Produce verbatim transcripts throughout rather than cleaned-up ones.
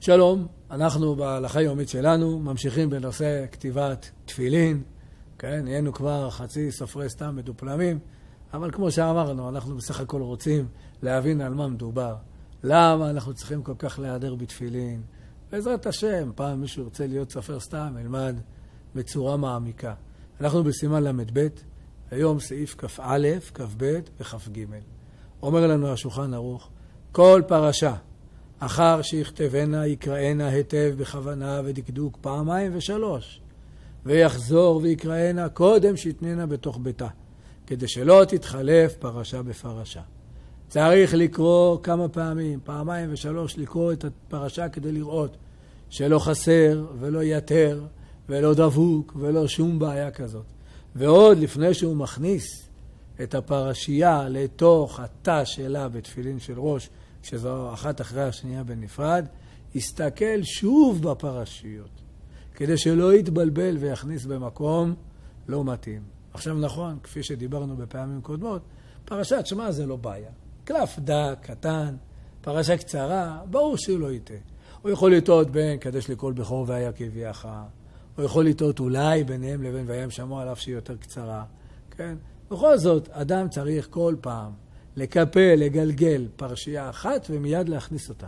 שלום, אנחנו בהלכה היומית שלנו ממשיכים בנושא כתיבת תפילין. כן, נהיינו כבר חצי סופרי סתם מדופלמים, אבל כמו שאמרנו, אנחנו בסך הכל רוצים להבין על מה מדובר. למה אנחנו צריכים כל כך להיעדר בתפילין? בעזרת השם, פעם מישהו ירצה להיות סופר סתם, ילמד בצורה מעמיקה. אנחנו בסימן למד ב', היום סעיף כ"א, כ"ב וכ"ג. אומר לנו השולחן ערוך, כל פרשה, אחר שיכתבנה יקראנה היטב בכוונה ודקדוק פעמיים ושלוש, ויחזור ויקראנה קודם שיתננה בתוך ביתה, כדי שלא תתחלף פרשה בפרשה. צריך לקרוא כמה פעמים, פעמיים ושלוש, לקרוא את הפרשה כדי לראות שלא חסר ולא יתר ולא דבוק ולא שום בעיה כזאת. ועוד לפני שהוא מכניס את הפרשייה לתוך התא שלה בתפילין של ראש, שזו אחת אחרי השנייה בנפרד, יסתכל שוב בפרשיות, כדי שלא יתבלבל ויכניס במקום לא מתאים. עכשיו נכון, כפי שדיברנו בפעמים קודמות, פרשת שמע זה לא בעיה. קלף דק, קטן, פרשה קצרה, ברור שהוא לא יטעה. הוא יכול לטעות בין קדש לכל בכור והיה כביאך, הוא יכול לטעות אולי ביניהם לבין וים שמוע עליו שהיא יותר קצרה. כן? בכל זאת, אדם צריך כל פעם לקפל, לגלגל פרשייה אחת ומיד להכניס אותה,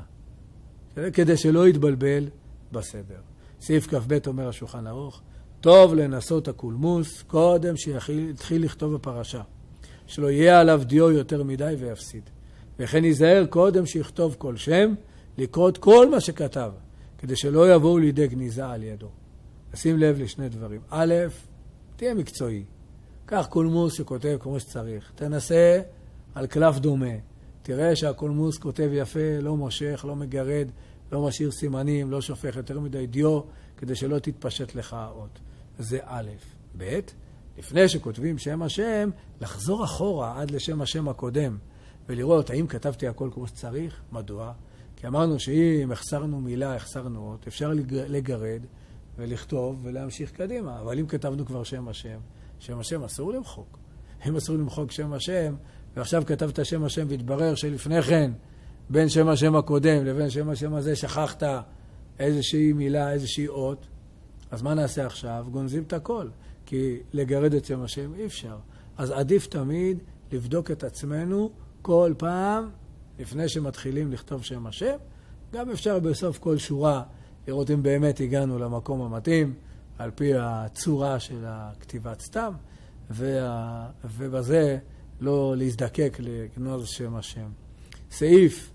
כדי שלא יתבלבל בסדר. סעיף כ"ב אומר השולחן ערוך, טוב לנסות הקולמוס קודם שיתחיל לכתוב הפרשה, שלא יהיה עליו דיו יותר מדי ויפסיד. וכן ייזהר קודם שיכתוב כל שם, לקרות כל מה שכתב, כדי שלא יבואו לידי גניזה על ידו. שים לב לשני דברים. א', תהיה מקצועי. קח קולמוס שכותב כמו שצריך. תנסה על קלף דומה. תראה שהקולמוס כותב יפה, לא מושך, לא מגרד, לא משאיר סימנים, לא שופך יותר מדי דיו, כדי שלא תתפשט לך האות. זה א'. ב', לפני שכותבים שם השם, לחזור אחורה עד לשם השם הקודם, ולראות האם כתבתי הכל כמו שצריך. מדוע? כי אמרנו שאם החסרנו מילה, החסרנו אות, אפשר לגרד ולכתוב ולהמשיך קדימה. אבל אם כתבנו כבר שם השם, שם השם אסור למחוק. אם אסור למחוק שם השם, ועכשיו כתבת שם השם והתברר שלפני כן, בין שם השם הקודם לבין שם השם הזה, שכחת איזושהי מילה, איזושהי אות, אז מה נעשה עכשיו? גונזים את הכל. כי לגרד את שם השם אי אפשר. אז עדיף תמיד לבדוק את עצמנו כל פעם, לפני שמתחילים לכתוב שם השם. גם אפשר בסוף כל שורה לראות אם באמת הגענו למקום המתאים, על פי הצורה של הכתיבת סתם, וה... ובזה לא להזדקק לגנוז שם השם. סעיף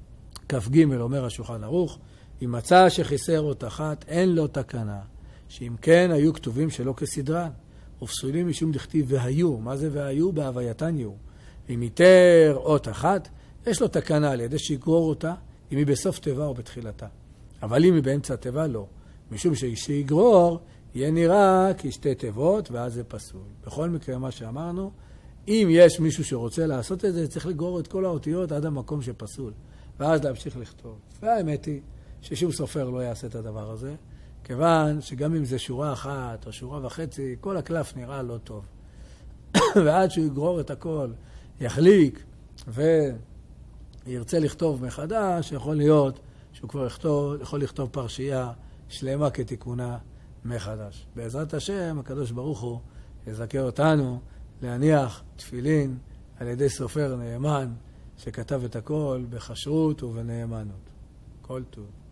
כ"ג אומר השולחן ערוך, אם מצא שחיסר אות אחת, אין לו תקנה, שאם כן היו כתובים שלא כסדרן, ופסולים משום דכתיב והיו. מה זה והיו? בהווייתן יהיו. אם ייתר אות אחת, יש לו תקנה על ידי שיגרור אותה, אם היא בסוף תיבה או בתחילתה. אבל אם היא באמצע תיבה, לא. משום שיגרור, יהיה נראה כשתי תיבות, ואז זה פסול. בכל מקרה, מה שאמרנו, אם יש מישהו שרוצה לעשות את זה, צריך לגרור את כל האותיות עד המקום שפסול, ואז להמשיך לכתוב. והאמת היא ששום סופר לא יעשה את הדבר הזה, כיוון שגם אם זה שורה אחת או שורה וחצי, כל הקלף נראה לא טוב. ועד שהוא יגרור את הכל, יחליק וירצה לכתוב מחדש, יכול להיות שהוא כבר יכתוב, יכול לכתוב פרשייה שלמה כתיקונה מחדש. בעזרת השם, הקדוש ברוך הוא יזכה אותנו להניח תפילין על ידי סופר נאמן שכתב את הכל בחשרות ובנאמנות. כל טוב.